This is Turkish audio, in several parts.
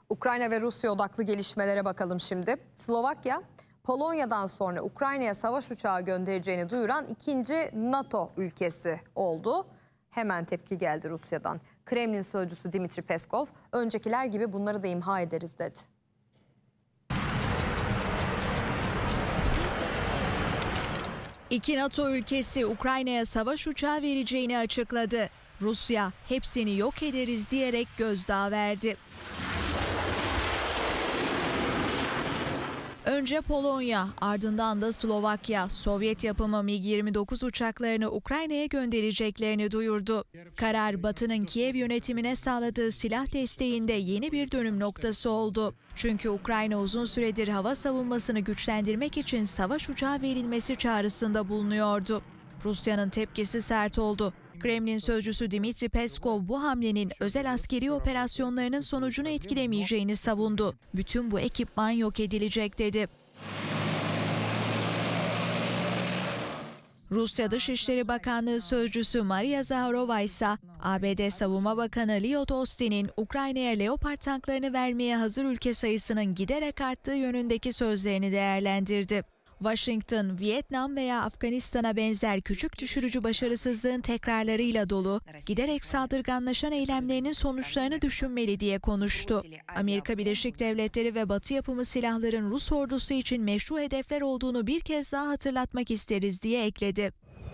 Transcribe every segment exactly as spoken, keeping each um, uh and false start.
Ukrayna ve Rusya odaklı gelişmelere bakalım şimdi. Slovakya, Polonya'dan sonra Ukrayna'ya savaş uçağı göndereceğini duyuran ikinci NATO ülkesi oldu. Hemen tepki geldi Rusya'dan. Kremlin sözcüsü Dmitri Peskov, öncekiler gibi bunları da imha ederiz dedi. İki NATO ülkesi Ukrayna'ya savaş uçağı vereceğini açıkladı. Rusya hepsini yok ederiz diyerek gözdağı verdi. Önce Polonya, ardından da Slovakya, Sovyet yapımı MiG yirmi dokuz uçaklarını Ukrayna'ya göndereceklerini duyurdu. Karar, Batı'nın Kiev yönetimine sağladığı silah desteğinde yeni bir dönüm noktası oldu. Çünkü Ukrayna uzun süredir hava savunmasını güçlendirmek için savaş uçağı verilmesi çağrısında bulunuyordu. Rusya'nın tepkisi sert oldu. Kremlin sözcüsü Dmitri Peskov bu hamlenin özel askeri operasyonlarının sonucunu etkilemeyeceğini savundu. Bütün bu ekipman yok edilecek dedi. Rusya Dışişleri Bakanlığı sözcüsü Maria Zakharova ise A B D Savunma Bakanı Lloyd Austin'in Ukrayna'ya Leopard tanklarını vermeye hazır ülke sayısının giderek arttığı yönündeki sözlerini değerlendirdi. Washington, Vietnam veya Afganistan'a benzer küçük düşürücü başarısızlığın tekrarlarıyla dolu, giderek saldırganlaşan eylemlerinin sonuçlarını düşünmeli diye konuştu. Amerika Birleşik Devletleri ve Batı yapımı silahların Rus ordusu için meşru hedefler olduğunu bir kez daha hatırlatmak isteriz diye ekledi.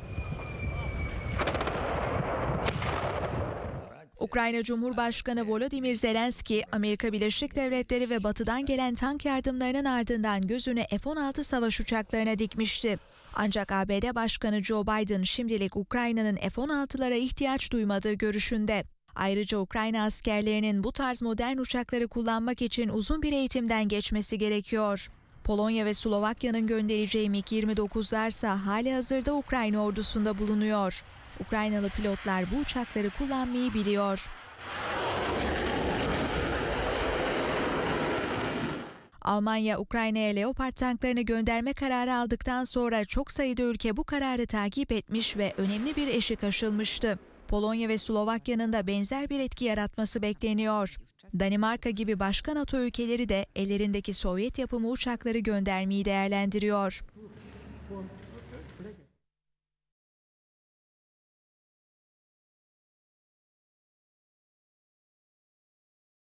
Ukrayna Cumhurbaşkanı Volodymyr Zelenski, Amerika Birleşik Devletleri ve Batı'dan gelen tank yardımlarının ardından gözünü F on altı savaş uçaklarına dikmişti. Ancak A B D Başkanı Joe Biden şimdilik Ukrayna'nın F on altılara ihtiyaç duymadığı görüşünde. Ayrıca Ukrayna askerlerinin bu tarz modern uçakları kullanmak için uzun bir eğitimden geçmesi gerekiyor. Polonya ve Slovakya'nın göndereceği MiG yirmi dokuzlarsa halihazırda Ukrayna ordusunda bulunuyor. Ukraynalı pilotlar bu uçakları kullanmayı biliyor. Almanya, Ukrayna'ya Leopard tanklarını gönderme kararı aldıktan sonra çok sayıda ülke bu kararı takip etmiş ve önemli bir eşik aşılmıştı. Polonya ve Slovakya'nın da benzer bir etki yaratması bekleniyor. Danimarka gibi başka NATO ülkeleri de ellerindeki Sovyet yapımı uçakları göndermeyi değerlendiriyor.